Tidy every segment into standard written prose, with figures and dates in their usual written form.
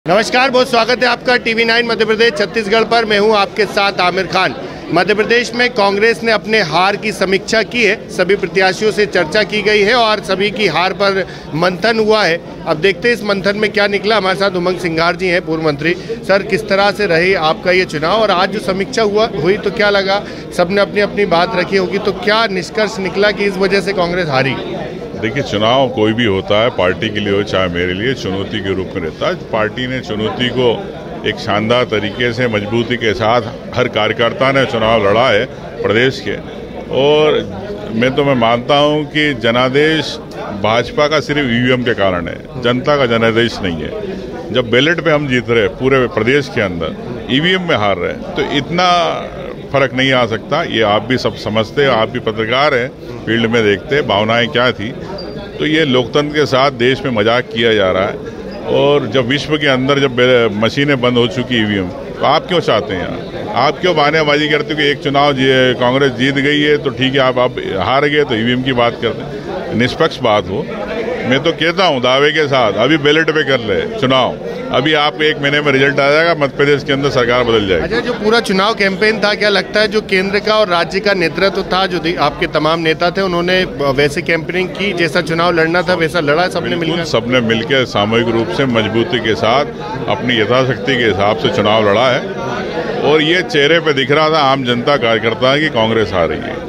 नमस्कार, बहुत स्वागत है आपका टीवी 9 मध्य प्रदेश छत्तीसगढ़ पर। मैं हूं आपके साथ आमिर खान। मध्य प्रदेश में कांग्रेस ने अपने हार की समीक्षा की है, सभी प्रत्याशियों से चर्चा की गई है और सभी की हार पर मंथन हुआ है। अब देखते हैं इस मंथन में क्या निकला। हमारे साथ उमंग सिंघार जी हैं, पूर्व मंत्री। सर, किस तरह से रही आपका ये चुनाव और आज जो समीक्षा हुई तो क्या लगा? सबने अपनी अपनी बात रखी होगी, तो क्या निष्कर्ष निकला कि इस वजह से कांग्रेस हारी? देखिए, चुनाव कोई भी होता है, पार्टी के लिए हो चाहे मेरे लिए, चुनौती के रूप में रहता है। पार्टी ने चुनौती को एक शानदार तरीके से मजबूती के साथ हर कार्यकर्ता ने चुनाव लड़ा है प्रदेश के। और मैं मानता हूं कि जनादेश भाजपा का सिर्फ ईवीएम के कारण है, जनता का जनादेश नहीं है। जब बैलेट पे हम जीत रहे पूरे प्रदेश के अंदर, ईवीएम में हार रहे, तो इतना फर्क नहीं आ सकता। ये आप भी सब समझते हैं, आप भी पत्रकार हैं, फील्ड में देखते हैं भावनाएं क्या थी। तो ये लोकतंत्र के साथ देश में मजाक किया जा रहा है। और जब विश्व के अंदर जब मशीनें बंद हो चुकी ईवीएम, तो आप क्यों चाहते हैं? आप क्यों बहानेबाजी करते हो कि एक चुनाव कांग्रेस जीत गई है तो ठीक है, आप हार गए तो ईवीएम की बात करते हैं? निष्पक्ष बात हो। मैं तो कहता हूँ दावे के साथ, अभी बैलेट पे कर ले चुनाव, अभी आपको 1 महीने में रिजल्ट आ जाएगा, मध्य प्रदेश के अंदर सरकार बदल जाएगी। अच्छा, जो पूरा चुनाव कैंपेन था, क्या लगता है जो केंद्र का और राज्य का नेतृत्व था, जो आपके तमाम नेता थे, उन्होंने वैसे कैंपेनिंग की जैसा चुनाव लड़ना था वैसा लड़ा? सबने मिलकर सामूहिक रूप से मजबूती के साथ अपनी यथाशक्ति के हिसाब से चुनाव लड़ा है। और ये चेहरे पे दिख रहा था आम जनता कार्यकर्ता की कांग्रेस आ रही है।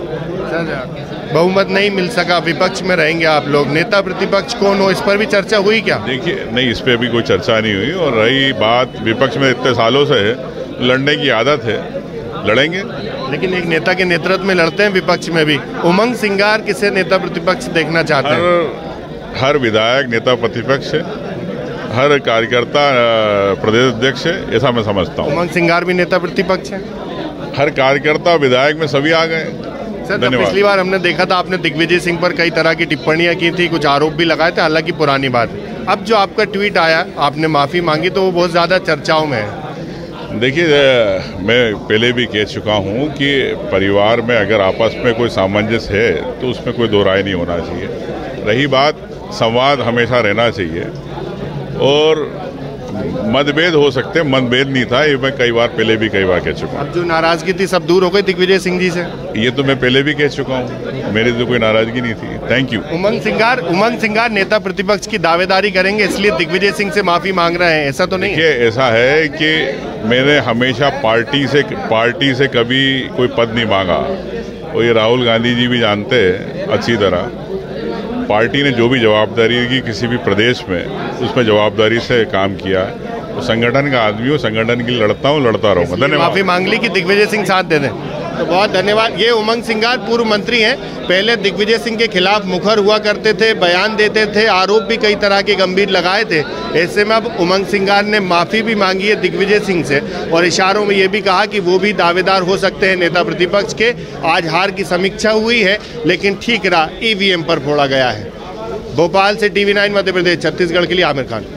बहुमत नहीं मिल सका, विपक्ष में रहेंगे आप लोग, नेता प्रतिपक्ष कौन हो, इस पर भी चर्चा हुई क्या? देखिए, नहीं, इस पे भी कोई चर्चा नहीं हुई। और रही बात, विपक्ष में इतने सालों से है, लड़ने की आदत है, लड़ेंगे। लेकिन एक नेता के नेतृत्व में लड़ते हैं विपक्ष में भी। उमंग सिंघार किसे नेता प्रतिपक्ष देखना चाहते हैं? हर विधायक नेता प्रतिपक्ष है, हर कार्यकर्ता प्रदेश अध्यक्ष है, ऐसा मैं समझता हूँ। उमंग सिंघार भी नेता प्रतिपक्ष है? हर कार्यकर्ता विधायक में सभी आ गए। सर, पिछली बार हमने देखा था आपने दिग्विजय सिंह पर कई तरह की टिप्पणियां की थी, कुछ आरोप भी लगाए थे, हालांकि पुरानी बात। अब जो आपका ट्वीट आया, आपने माफी मांगी, तो वो बहुत ज्यादा चर्चाओं में है। देखिए, मैं पहले भी कह चुका हूं कि परिवार में अगर आपस में कोई सामंजस्य है तो उसमें कोई दो राय नहीं होना चाहिए। रही बात, संवाद हमेशा रहना चाहिए और मतभेद हो सकते हैं, मतभेद नहीं था, ये मैं कई बार कह चुका हूँ। अब जो नाराजगी थी सब दूर हो गई दिग्विजय सिंह जी से? ये तो मैं पहले भी कह चुका हूँ, मेरी तो कोई नाराजगी नहीं थी। Thank you. उमंग सिंघार नेता प्रतिपक्ष की दावेदारी करेंगे, इसलिए दिग्विजय सिंह से माफी मांग रहे हैं, ऐसा तो नहीं है? ऐसा है कि मैंने हमेशा पार्टी से कभी कोई पद नहीं मांगा। और ये राहुल गांधी जी भी जानते हैं अच्छी तरह। पार्टी ने जो भी जवाबदारी की किसी भी प्रदेश में, उसमें जवाबदारी से काम किया है। तो संगठन का आदमी हूँ, संगठन के लिए लड़ता हूँ, लड़ता रहूँगा। धन्यवाद। माफी मांग ली कि दिग्विजय सिंह साथ दे दें, तो बहुत धन्यवाद। ये उमंग सिंघार पूर्व मंत्री हैं, पहले दिग्विजय सिंह के खिलाफ मुखर हुआ करते थे, बयान देते थे, आरोप भी कई तरह के गंभीर लगाए थे। ऐसे में अब उमंग सिंघार ने माफी भी मांगी है दिग्विजय सिंह से और इशारों में ये भी कहा कि वो भी दावेदार हो सकते हैं नेता प्रतिपक्ष के। आज हार की समीक्षा हुई है, लेकिन ठीक रहा ईवीएम पर फोड़ा गया है। भोपाल से टीवी 9 मध्य प्रदेश छत्तीसगढ़ के लिए आमिर खान।